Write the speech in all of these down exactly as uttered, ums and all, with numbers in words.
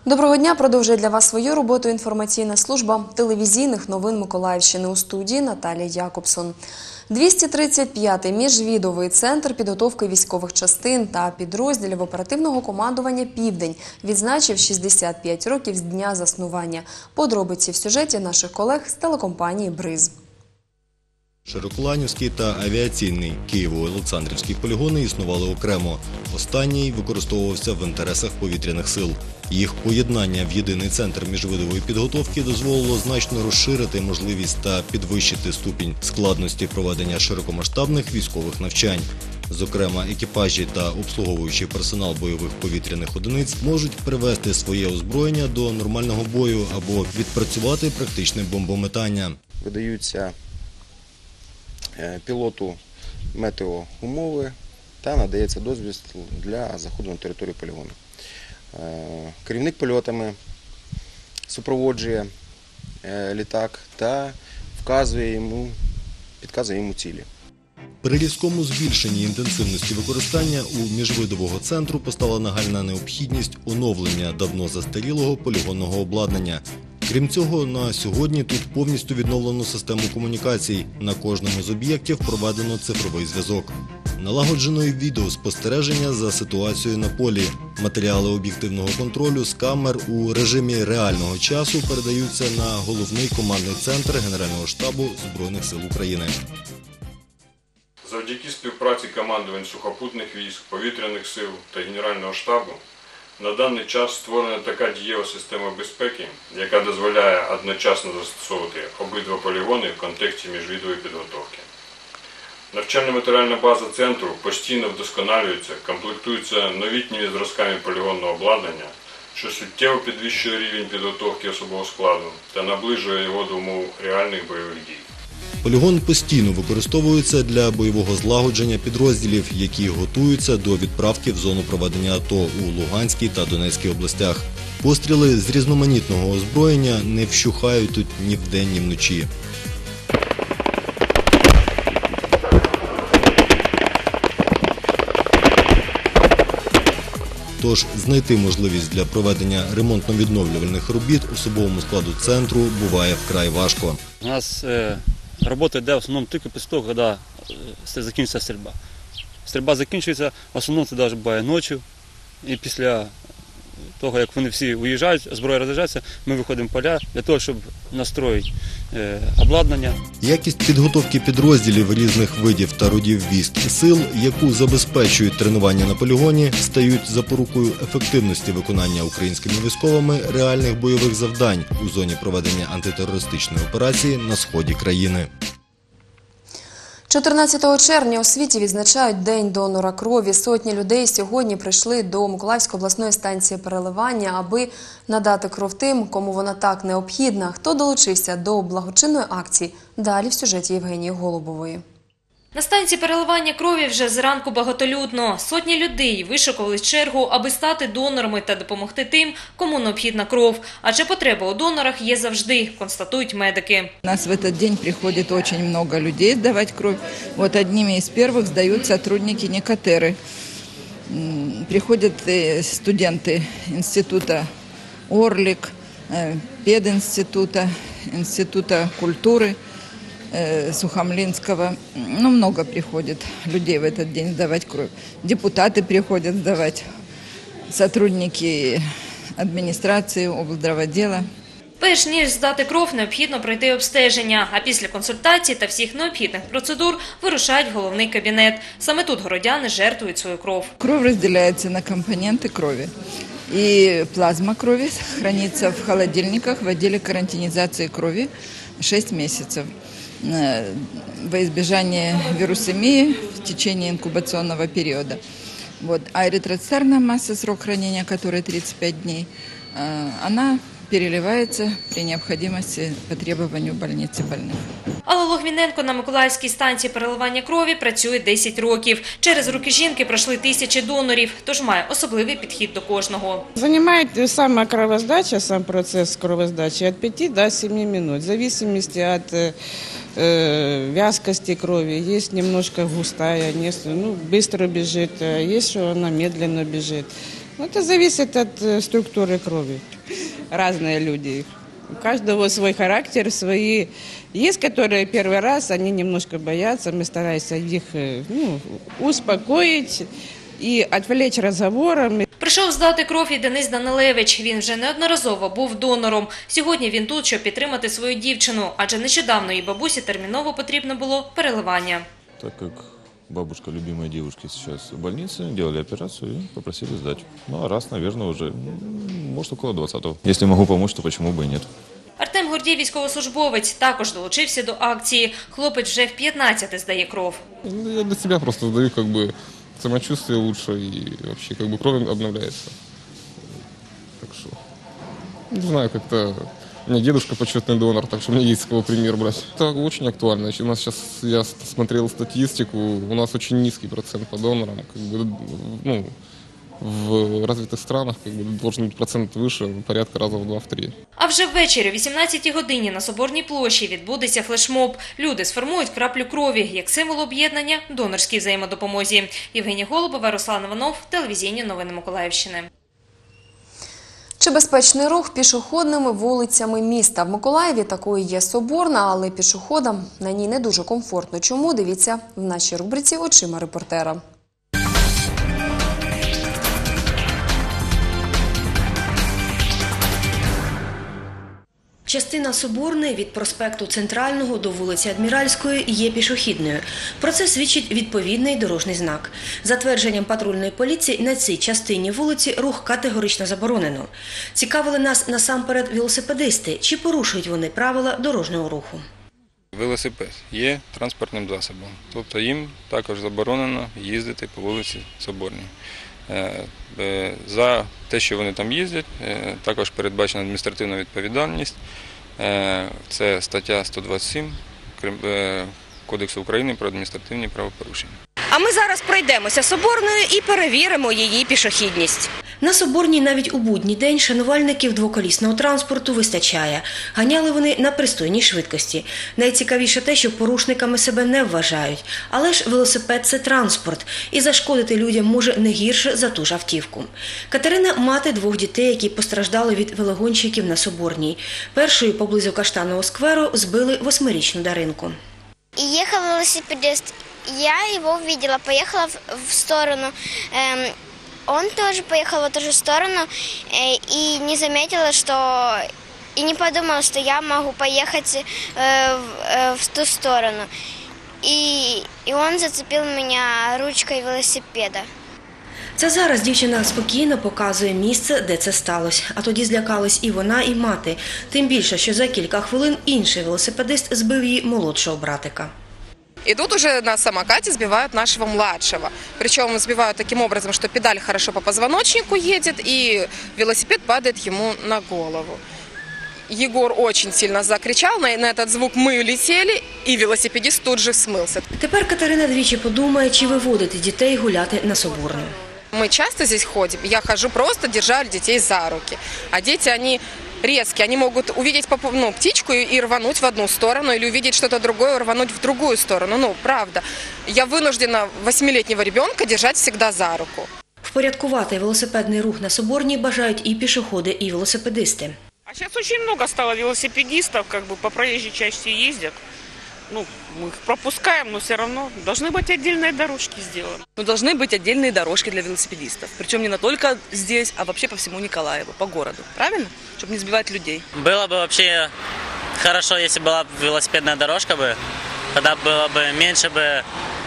Доброго дня! Продовжує для вас свою роботу інформаційна служба телевізійних новин Миколаївщини. У студії Наталія Якобсон. двісті тридцять п'ятий міжвідовий центр підготовки військових частин та підрозділів оперативного командування «Південь» відзначив шістдесят п'ять років з дня заснування. Подробиці в сюжеті наших колег з телекомпанії «Бриз». Широколанівський та авіаційний Києво-Олександрівський полігони існували окремо. Останній використовувався в інтересах повітряних сил. Їх поєднання в єдиний центр міжвидової підготовки дозволило значно розширити можливість та підвищити ступінь складності проведення широкомасштабних військових навчань. Зокрема, екіпажі та обслуговуючий персонал бойових повітряних одиниць можуть привести своє озброєння до нормального бою або відпрацювати практичне бомбометання. Видаються пілоту метеоумови та надається дозвіл для заходу на територію полігону. Керівник польотами супроводжує літак та вказує йому, підказує йому цілі. При різкому збільшенні інтенсивності використання у міжвидового центру постала нагальна необхідність оновлення давно застарілого полігонного обладнання. Крім цього, на сьогодні тут повністю відновлено систему комунікацій. На кожному з об'єктів проведено цифровий зв'язок. Налагоджено й відеоспостереження за ситуацією на полі. Матеріали об'єктивного контролю з камер у режимі реального часу передаються на головний командний центр Генерального штабу Збройних сил України. Завдяки співпраці командувань сухопутних військ, повітряних сил та Генерального штабу на даний час створена така дієва система безпеки, яка дозволяє одночасно застосовувати обидва полігони в контексті міжвідової підготовки. Навчально-матеріальна база центру постійно вдосконалюється, комплектується новітніми зразками полігонного обладнання, що суттєво підвищує рівень підготовки особового складу та наближує його до умов реальних бойових дій. Полігон постійно використовується для бойового злагодження підрозділів, які готуються до відправки в зону проведення АТО у Луганській та Донецькій областях. Постріли з різноманітного озброєння не вщухають тут ні вдень, ні вночі. Тож знайти можливість для проведення ремонтно-відновлювальних робіт особовому складу центру буває вкрай важко. У нас е, робота йде в основному тільки після того, коли е, закінчиться стрільба. Стрільба закінчується, в основному це навіть буває ночі. І після того, як вони всі уїжджають, зброя роз'їжджається, ми виходимо в поля для того, щоб настроїти е, обладнання. Якість підготовки підрозділів різних видів та родів військ і сил, яку забезпечують тренування на полігоні, стають запорукою ефективності виконання українськими військовими реальних бойових завдань у зоні проведення антитерористичної операції на сході країни. чотирнадцятого червня у світі відзначають День донора крові. Сотні людей сьогодні прийшли до Миколаївської обласної станції переливання, аби надати кров тим, кому вона так необхідна. Хто долучився до благочинної акції? Далі в сюжеті Євгенії Голубової. На станції переливання крові вже зранку багатолюдно. Сотні людей вишикували чергу, аби стати донорами та допомогти тим, кому необхідна кров. Адже потреба у донорах є завжди, констатують медики. У нас в этот день приходит очень много людей сдавать кровь. Вот одними из первых сдают сотрудники Некатеры. Приходят студенты института Орлик, пединститута, института культуры Сухомлинского. Ну, много приходит людей в этот день сдавать кровь. Депутаты приходят сдавать, сотрудники адміністрації, облздравотдела. Перш ніж здати кров, необхідно пройти обстеження, а після консультацій та всіх необхідних процедур вирушають в головний кабінет. Саме тут городяни жертвують свою кров. Кров розділяється на компоненти крові. І плазма крові храниться в холодильниках в відділі карантинізації крові шесть місяців. Во избежание вирусемии в течение инкубационного периода. Вот. А эритроцитарная масса, срок хранения которой тридцать пять дней, она переливается при необходимости по требованию больницы больных. Алла Логвіненко на Миколаївській станції переливання крові працює десять років. Через руки жінки пройшли тисячі донорів, тож має особливий підхід до кожного. Займає сама кровоздача, сам процес кровоздачі від п'яти до семи минут, в зависимости від вязкости крови. Есть немножко густая, ну, быстро бежит, есть, что она медленно бежит. Ну, это зависит от э, структуры крови. Разные люди. У каждого свой характер, свои... Есть, которые первый раз, они немножко боятся, мы стараемся их э, ну, успокоить и отвлечь разговором. Прийшов здати кров і Денис Данилевич. Він вже неодноразово був донором. Сьогодні він тут, щоб підтримати свою дівчину, адже нещодавно її бабусі терміново потрібно було переливання. Так как бабушка любимой девушки сейчас в больнице, делали операцию и попросили сдать. Ну а раз, наверное, уже, м, может, около двадцатого. Если могу помочь, то почему бы и нет. Артем Гордій, військовослужбовець, також долучився до акції. Хлопець вже в п'ятнадцяте здає кров. Ну, я для себя просто сдаю, как бы самочувствие лучше и вообще как бы кровь обновляется. Так что, не знаю, как-то у меня дедушка почетный донор, так что у меня есть с кого пример брать. Это очень актуально. У нас сейчас, я смотрел статистику, у нас очень низкий процент по донорам. Как бы, ну, в развитых странах как бы, должен быть процент выше, порядка раза в два-три. А вже ввечері о вісімнадцятій годині на Соборній площі відбудеться флешмоб. Люди сформують краплю крові як символ об'єднання донорській взаємодопомозі. Євгенія Голубова, Руслан Іванов, телевізійні новини Миколаївщини. Чи безпечний рух пішохідними вулицями міста? В Миколаєві такою є Соборна, але пішоходам на ній не дуже комфортно. Чому? Дивіться в нашій рубриці «Очима репортера». Частина Соборної від проспекту Центрального до вулиці Адміральської є пішохідною. Про це свідчить відповідний дорожній знак. За твердженням патрульної поліції, на цій частині вулиці рух категорично заборонено. Цікавили нас насамперед велосипедисти, чи порушують вони правила дорожнього руху. Велосипед є транспортним засобом, тобто їм також заборонено їздити по вулиці Соборній. За те, що вони там їздять, також передбачена адміністративна відповідальність. Це стаття сто двадцять сім Кодексу України про адміністративні правопорушення. А ми зараз пройдемося Соборною і перевіримо її пішохідність. На Соборній навіть у будній день шанувальників двоколісного транспорту вистачає. Ганяли вони на пристойній швидкості. Найцікавіше те, що порушниками себе не вважають. Але ж велосипед – це транспорт, і зашкодити людям може не гірше за ту ж автівку. Катерина – мати двох дітей, які постраждали від велогонщиків на Соборній. Першою поблизу Каштанового скверу збили восьмирічну Даринку. И ехал велосипедист. Я его увидела, поехала в, в сторону. Эм, он тоже поехал в эту же сторону э, и не заметила, что... И не подумала, что я могу поехать э, в, э, в ту сторону. И, и он зацепил меня ручкой велосипеда. Це зараз дівчина спокійно показує місце, де це сталося. А тоді злякались і вона, і мати. Тим більше, що за кілька хвилин інший велосипедист збив її молодшого братика. И тут уже на самокате сбивают нашего младшего. Причем сбивают таким образом, что педаль хорошо по позвоночнику едет, и велосипед падает ему на голову. Егор очень сильно закричал, на, на этот звук мы улетели, и велосипедист тут же смылся. Тепер Катерина двічі подумає, чи виводити дітей гуляти на Соборну. Мы часто здесь ходим, я хожу просто, держа детей за руки. А дети, они резкие, они могут увидеть ну, птичку и рвануть в одну сторону, или увидеть что-то другое и рвануть в другую сторону. Ну, правда. Я вынуждена восьмилетнего ребенка держать всегда за руку. Впорядкувати велосипедний рух на Соборній бажають і пішоходи, і велосипедисти. А сейчас очень много стало велосипедистов, как бы по проезжей части ездят. Ну, мы их пропускаем, но все равно должны быть отдельные дорожки сделаны. Ну, должны быть отдельные дорожки для велосипедистов. Причем не только здесь, а вообще по всему Николаеву, по городу. Правильно? Чтобы не сбивать людей. Было бы вообще хорошо, если была велосипедная дорожка бы. Тогда было бы меньше бы,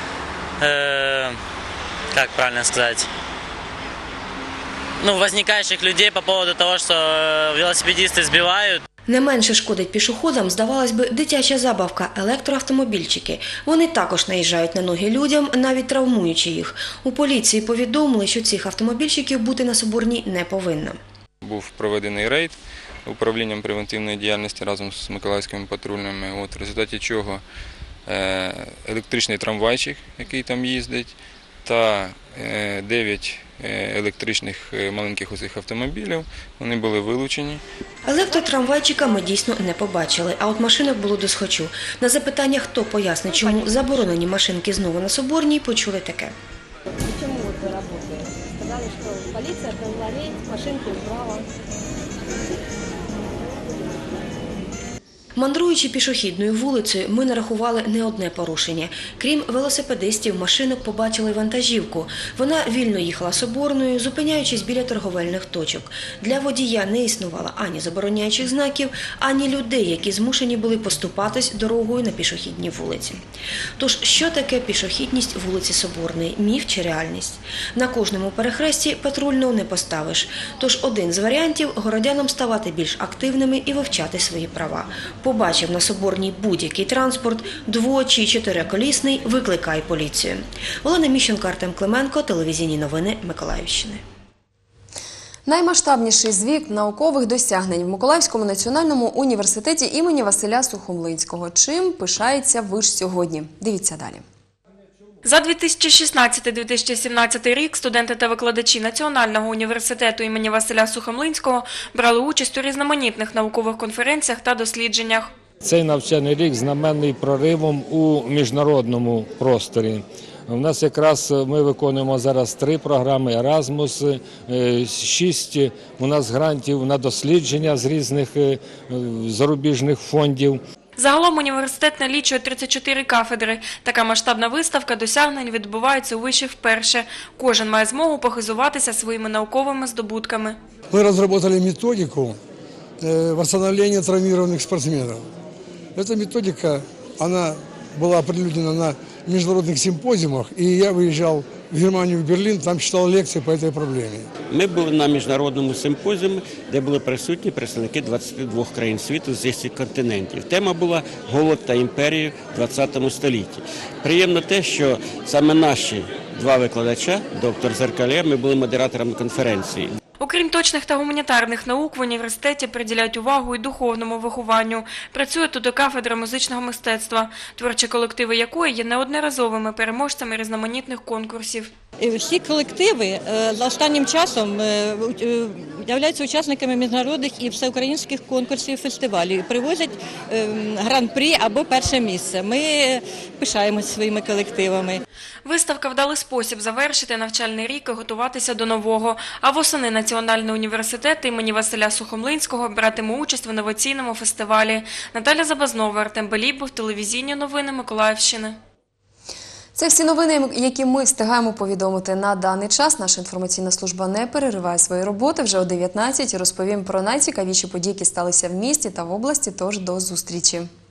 э, как правильно сказать, ну, возникающих людей по поводу того, что велосипедисты сбивают. Не менше шкодить пішоходам, здавалось би, дитяча забавка – електроавтомобільчики. Вони також наїжджають на ноги людям, навіть травмуючи їх. У поліції повідомили, що цих автомобільчиків бути на Соборній не повинно. Був проведений рейд управлінням превентивної діяльності разом з миколаївськими патрульними, от, в результаті чого електричний трамвайчик, який там їздить, та дев'ять електричних маленьких оцих автомобілів, вони були вилучені. Електротрамвайчика ми дійсно не побачили, а от машинок було досхочу. На запитання, хто пояснить, чому заборонені машинки знову на Соборній, почули таке. Чому ви працюєте? Сказали, що Полиция провела рейд, машинки убрала. Мандруючи пішохідною вулицею, ми нарахували не одне порушення. Крім велосипедистів, машинок побачили вантажівку. Вона вільно їхала Соборною, зупиняючись біля торговельних точок. Для водія не існувало ані забороняючих знаків, ані людей, які змушені були поступатись дорогою на пішохідній вулиці. Тож, що таке пішохідність вулиці Соборної? Міф чи реальність? На кожному перехресті патрульного не поставиш. Тож один з варіантів – городянам ставати більш активними і вивчати свої права. Побачив на Соборній будь-який транспорт, дво- чи чотириколісний, викликай поліцію. Олена Міщенко, Артем Клименко, телевізійні новини Миколаївщини. Наймасштабніший звіт наукових досягнень в Миколаївському національному університеті імені Василя Сухомлинського. Чим пишається виш сьогодні? Дивіться далі. За дві тисячі шістнадцятий - дві тисячі сімнадцятий рік студенти та викладачі Національного університету імені Василя Сухомлинського брали участь у різноманітних наукових конференціях та дослідженнях. Цей навчальний рік знаменний проривом у міжнародному просторі. У нас якраз ми виконуємо зараз три програми «Еразмус», шість у нас грантів на дослідження з різних зарубіжних фондів. Загалом університет налічує тридцять чотири кафедри. Така масштабна виставка досягнень відбувається у виші вперше. Кожен має змогу похизуватися своїми науковими здобутками. Ми розробили методику восстановлення травмованих спортсменів. Ця методика, вона була определена на міжнародних симпозіумах, і я виїжджав в Германію, в Берлін, там читав лекції по цій проблемі. Ми були на міжнародному симпозіумі, де були присутні представники двадцяти двох країн світу з усіх континентів. Тема була «Голод та імперії в ХХ столітті». Приємно те, що саме наші два викладача, доктор Зеркалє, ми були модераторами конференції. Окрім точних та гуманітарних наук, в університеті приділяють увагу і духовному вихованню. Працює тут і кафедра музичного мистецтва, творчі колективи якої є неодноразовими переможцями різноманітних конкурсів. Всі колективи останнім часом являються учасниками міжнародних і всеукраїнських конкурсів, фестивалів. Привозять гран-прі або перше місце. Ми пишаємося своїми колективами. Виставка – вдалий спосіб завершити навчальний рік і готуватися до нового. А восени Національний університет імені Василя Сухомлинського братиме участь в інноваційному фестивалі. Наталя Забазнова, Артем Белібов, телевізійні новини Миколаївщини. Це всі новини, які ми встигаємо повідомити на даний час. Наша інформаційна служба не перериває свої роботи. Вже о дев'ятнадцятій розповім про найцікавіші події, які сталися в місті та в області. Тож до зустрічі.